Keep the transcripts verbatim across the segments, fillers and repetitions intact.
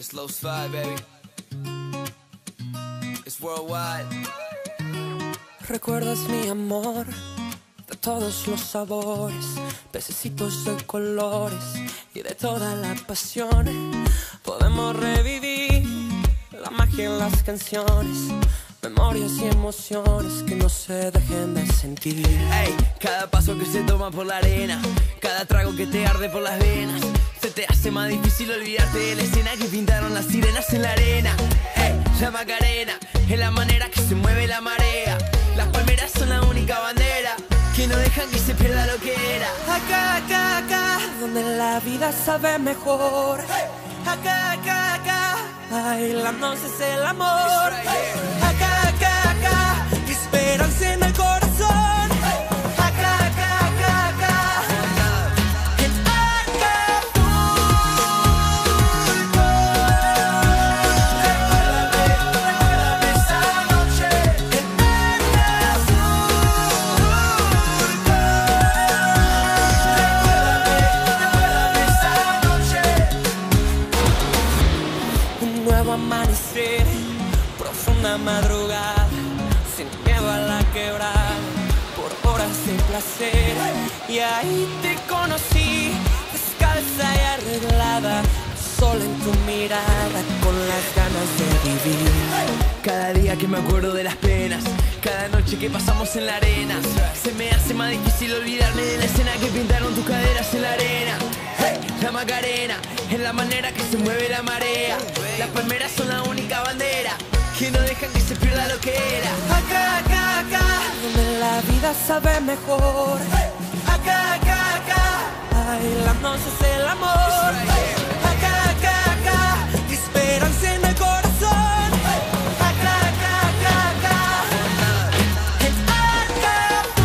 Slow slide, baby. It's worldwide. Recuerdas mi amor de todos los sabores, pececitos de colores y de toda la pasión. Podemos revivir la magia en las canciones, memorias y emociones que no se dejen de sentir. Ey, cada paso que se toma por la arena, cada trago que te arde por las venas, se te hace más difícil olvidarte de la escena que pintaron las sirenas en la arena. Ey, la Macarena es la manera que se mueve la marea. Las palmeras son la única bandera que no dejan que se pierda lo que era. Acá, acá, acá, donde la vida sabe mejor. Acá, acá, acá, bailamos es el amor. Acá, acá, acá, esperanza en el corazón. Acá, acá, acá, acá, en Acapulco. Recuérdame esa noche en Acapulco. Recuérdame, recuérdame esa noche. Un nuevo amanecer, profunda madrugada, sin miedo a la quebrada, por horas de placer. Y ahí te conocí, descalza y arreglada, sola en tu mirada, con las ganas de vivir. Cada día que me acuerdo de las penas, cada noche que pasamos en la arena, se me hace más difícil olvidarme de la escena que pintaron tus caderas en la arena. Hey, la Macarena es la manera que se mueve la marea. Las palmeras son la única bandera que no dejan que se pierda lo que era. Acá, acá, acá, donde la vida sabe mejor. Acá, acá, acá, bailamos es el amor. Acá, acá, acá, esperanza en el corazón. Acá, acá, acá, acá, en Acapulco.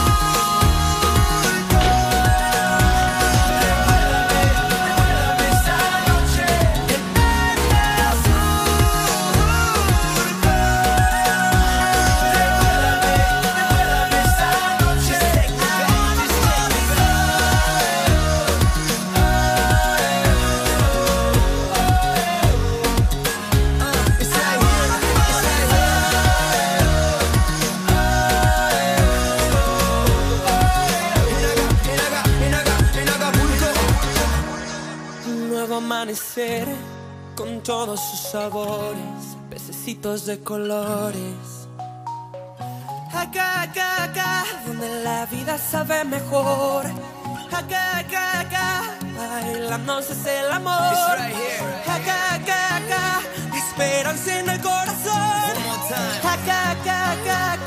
Recuérdame, recuérdame esa noche en Acapulco. Recuérdame, recuérdame esa noche en Un nuevo amanecer con todos sus sabores, pececitos de colores. Acá, acá, acá, donde la vida sabe mejor. Acá, acá, acá, bailamos es el amor. Acá, acá, acá, esperanza en el corazón. Acá, acá, acá,